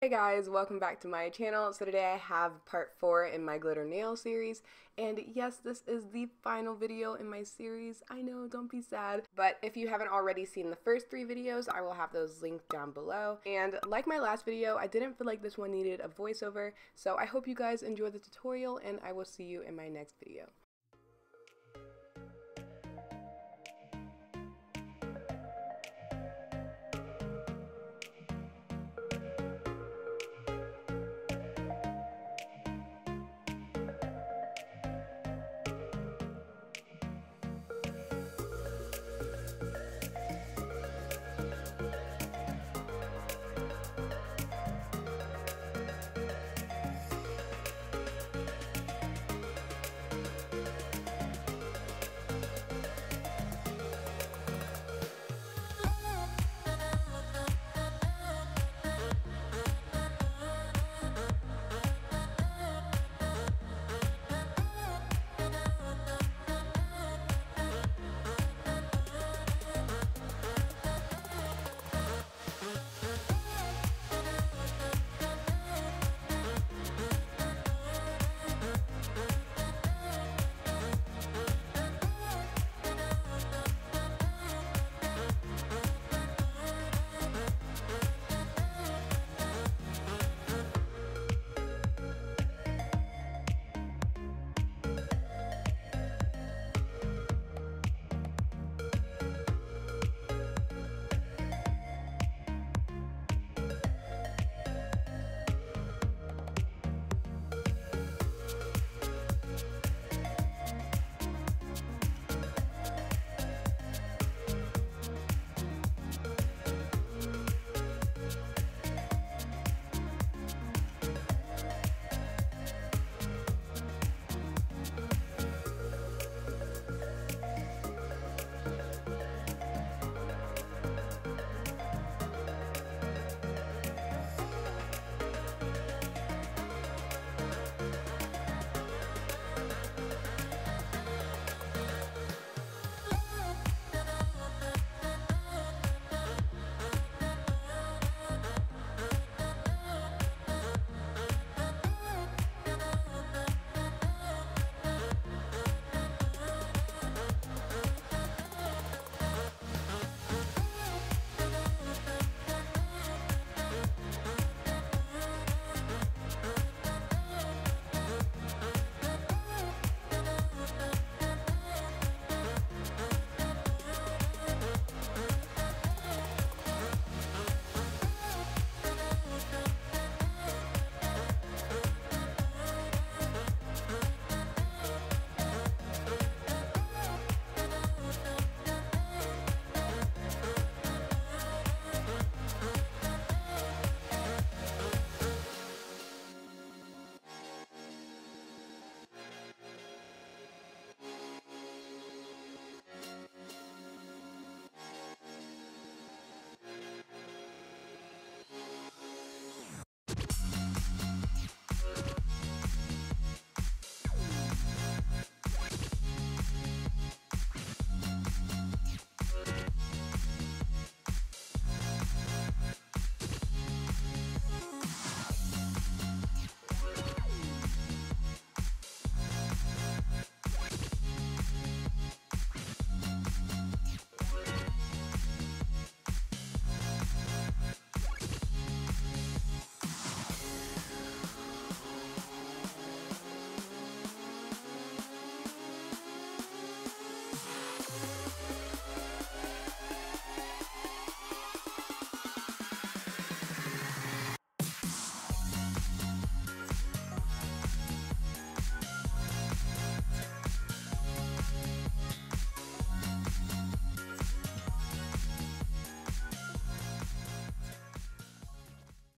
Hey guys, welcome back to my channel. So today I have part 4 in my glitter nail series, and yes, this is the final video in my series. I know, don't be sad, but if you haven't already seen the first 3 videos, I will have those linked down below. And like my last video, I didn't feel like this one needed a voiceover, so I hope you guys enjoy the tutorial and I will see you in my next video.